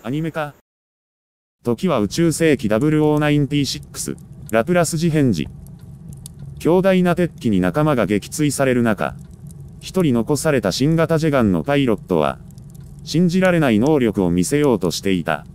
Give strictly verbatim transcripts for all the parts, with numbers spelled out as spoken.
アニメ化。時は宇宙世紀ダブルオーナインティーシックス、ラプラス事変時。強大な鉄器に仲間が撃墜される中、一人残された新型ジェガンのパイロットは、信じられない能力を見せようとしていた。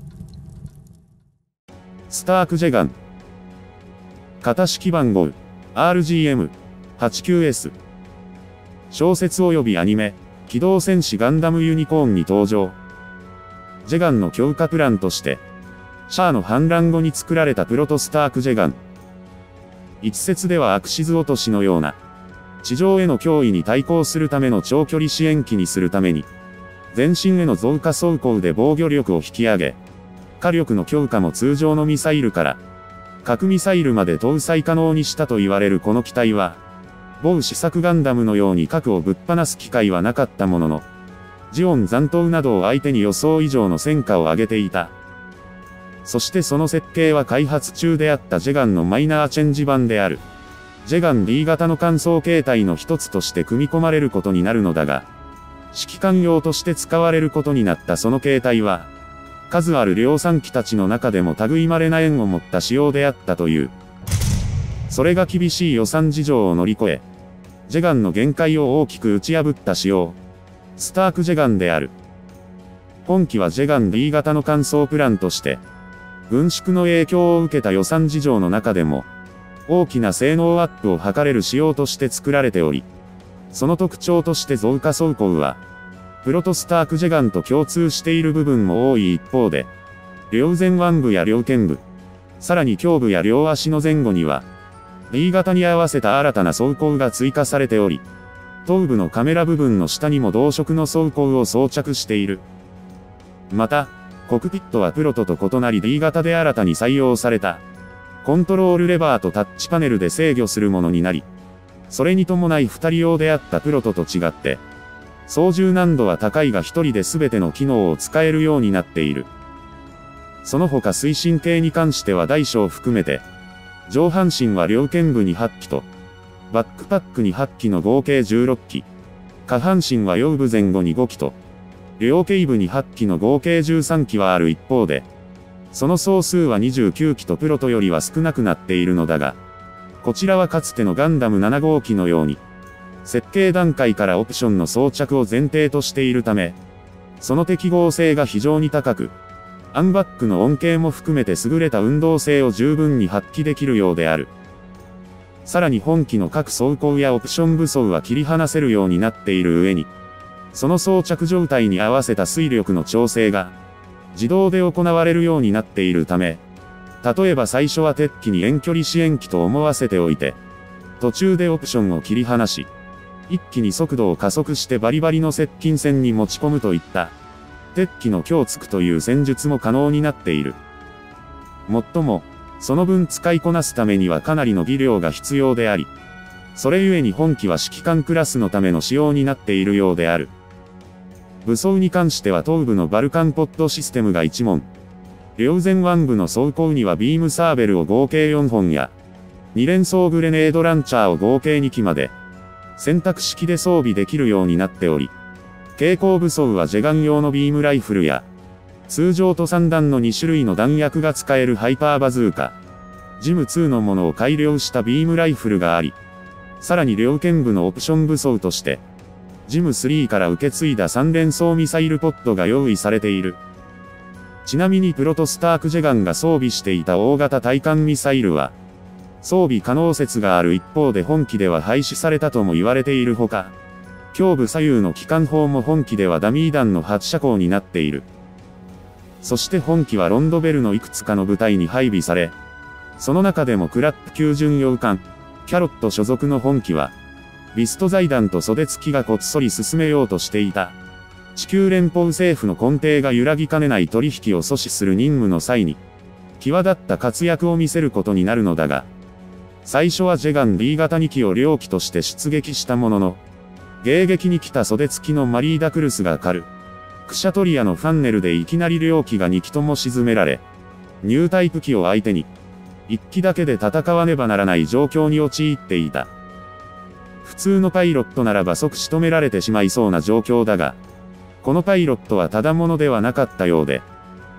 スタークジェガン。型式番号、アールジーエムはちきゅうエス。小説及びアニメ、機動戦士ガンダムユニコーンに登場。ジェガンの強化プランとして、シャアの反乱後に作られたプロトスタークジェガン。一説ではアクシズ落としのような、地上への脅威に対抗するための長距離支援機にするために、全身への増加装甲で防御力を引き上げ、火力の強化も通常のミサイルから、核ミサイルまで搭載可能にしたと言われるこの機体は、某試作ガンダムのように核をぶっ放す機会はなかったものの、ジオン残党などを相手に予想以上の戦果を上げていた。そしてその設計は開発中であったジェガンのマイナーチェンジ版である。ジェガン D 型の換装形態の一つとして組み込まれることになるのだが、指揮官用として使われることになったその形態は、数ある量産機たちの中でも類まれな縁を持った仕様であったという。それが厳しい予算事情を乗り越え、ジェガンの限界を大きく打ち破った仕様、スタークジェガンである。本機はジェガン D 型の換装プランとして、軍縮の影響を受けた予算事情の中でも、大きな性能アップを図れる仕様として作られており、その特徴として増加装甲は、プロトスタークジェガンと共通している部分も多い一方で、両前腕部や両肩部、さらに胸部や両足の前後には、D 型に合わせた新たな装甲が追加されており、頭部のカメラ部分の下にも同色の装甲を装着している。また、コックピットはプロトと異なり D 型で新たに採用された、コントロールレバーとタッチパネルで制御するものになり、それに伴いふたり用であったプロトと違って、操縦難度は高いがひとりで全ての機能を使えるようになっている。その他推進系に関しては大小含めて、上半身は両肩部にはち機と、バックパックにはち機の合計じゅうろっ機、下半身は腰部前後にご機と、両頸部にはち機の合計じゅうさん機はある一方で、その総数はにじゅうきゅう機とプロトよりは少なくなっているのだが、こちらはかつてのガンダムなな号機のように、設計段階からオプションの装着を前提としているため、その適合性が非常に高く、アンバックの恩恵も含めて優れた運動性を十分に発揮できるようである。さらに本機の各装甲やオプション武装は切り離せるようになっている上に、その装着状態に合わせた推力の調整が、自動で行われるようになっているため、例えば最初は鉄器に遠距離支援機と思わせておいて、途中でオプションを切り離し、一気に速度を加速してバリバリの接近戦に持ち込むといった、鉄器の強つくという戦術も可能になっている。もっとも、その分使いこなすためにはかなりの技量が必要であり、それゆえに本機は指揮官クラスのための仕様になっているようである。武装に関しては頭部のバルカンポッドシステムがいち門。両前腕部の装甲にはビームサーベルを合計よん本や、二連装グレネードランチャーを合計に機まで、選択式で装備できるようになっており、携行武装はジェガン用のビームライフルや、通常とさん弾のに種類の弾薬が使えるハイパーバズーカ、ジムツーのものを改良したビームライフルがあり、さらに両肩部のオプション武装として、ジムスリーから受け継いださん連装ミサイルポッドが用意されている。ちなみにプロトスタークジェガンが装備していた大型対艦ミサイルは、装備可能説がある一方で本機では廃止されたとも言われているほか、胸部左右の機関砲も本機ではダミー弾の発射口になっている。そして本機はロンドベルのいくつかの部隊に配備され、その中でもクラップ級巡洋艦、キャロット所属の本機は、ビスト財団と袖付きがこっそり進めようとしていた。地球連邦政府の根底が揺らぎかねない取引を阻止する任務の際に、際立った活躍を見せることになるのだが、最初はジェガン D 型に機を両機として出撃したものの、迎撃に来た袖付きのマリーダクルスが狩る。クシャトリアのファンネルでいきなり両機がに機とも沈められ、ニュータイプ機を相手に、いっ機だけで戦わねばならない状況に陥っていた。普通のパイロットならば即仕留められてしまいそうな状況だが、このパイロットはただものではなかったようで、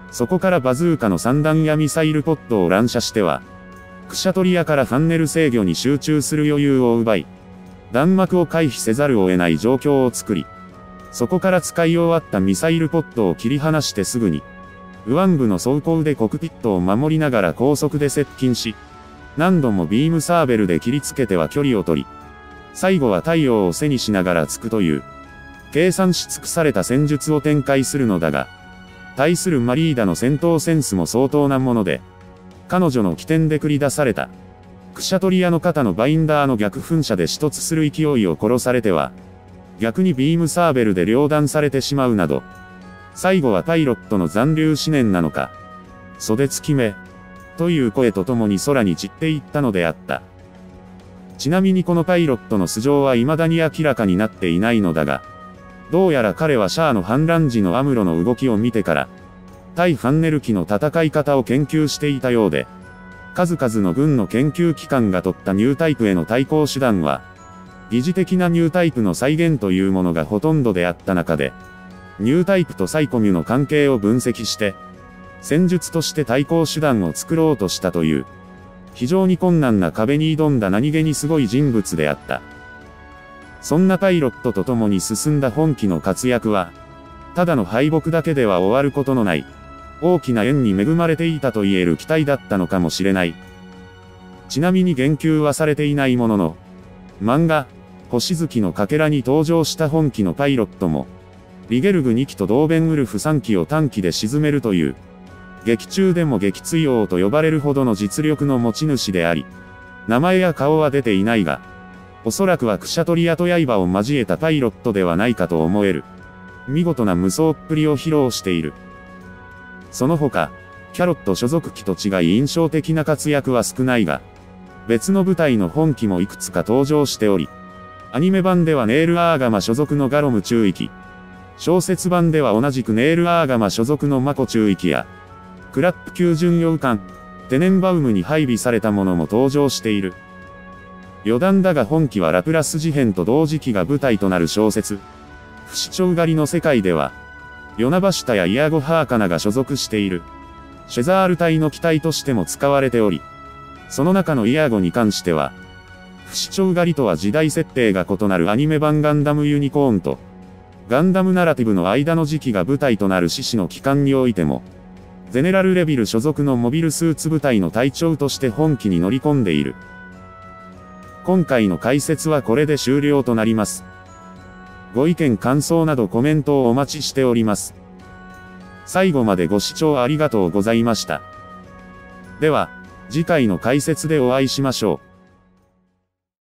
そこからバズーカの散弾やミサイルポットを乱射しては、クシャトリアからファンネル制御に集中する余裕を奪い、弾幕を回避せざるを得ない状況を作り、そこから使い終わったミサイルポットを切り離してすぐに、右腕部の装甲でコクピットを守りながら高速で接近し、何度もビームサーベルで切りつけては距離を取り、最後は太陽を背にしながら突くという、計算し尽くされた戦術を展開するのだが、対するマリーダの戦闘センスも相当なもので、彼女の起点で繰り出された、クシャトリアの肩のバインダーの逆噴射で死突する勢いを殺されては、逆にビームサーベルで両断されてしまうなど、最後はパイロットの残留思念なのか、袖付き目、という声とともに空に散っていったのであった。ちなみにこのパイロットの素性は未だに明らかになっていないのだが、どうやら彼はシャアの反乱時のアムロの動きを見てから、対ファンネル機の戦い方を研究していたようで、数々の軍の研究機関が取ったニュータイプへの対抗手段は、疑似的なニュータイプの再現というものがほとんどであった中で、ニュータイプとサイコミュの関係を分析して、戦術として対抗手段を作ろうとしたという、非常に困難な壁に挑んだ何気にすごい人物であった。そんなパイロットと共に進んだ本機の活躍は、ただの敗北だけでは終わることのない、大きな縁に恵まれていたと言える期待だったのかもしれない。ちなみに言及はされていないものの、漫画、星月のかけらに登場した本機のパイロットも、リゲルグにきとドーベンウルフさんきを短期で沈めるという、劇中でも撃墜王と呼ばれるほどの実力の持ち主であり、名前や顔は出ていないが、おそらくはクシャトリアと刃を交えたパイロットではないかと思える。見事な無双っぷりを披露している。その他、キャロット所属機と違い印象的な活躍は少ないが、別の部隊の本機もいくつか登場しており、アニメ版ではネール・アーガマ所属のガロム中尉、小説版では同じくネール・アーガマ所属のマコ中尉や、クラップ級巡洋艦、テネンバウムに配備されたものも登場している。余談だが本機はラプラス事変と同時期が舞台となる小説、不死鳥狩りの世界では、ヨナバシュタやイアゴ・ハーカナが所属している、シェザール隊の機体としても使われており、その中のイアゴに関しては、不死鳥狩りとは時代設定が異なるアニメ版ガンダムユニコーンと、ガンダムナラティブの間の時期が舞台となる獅子の機関においても、ゼネラルレビル所属のモビルスーツ部隊の隊長として本機に乗り込んでいる。今回の解説はこれで終了となります。ご意見感想などコメントをお待ちしております。最後までご視聴ありがとうございました。では、次回の解説でお会いしましょう。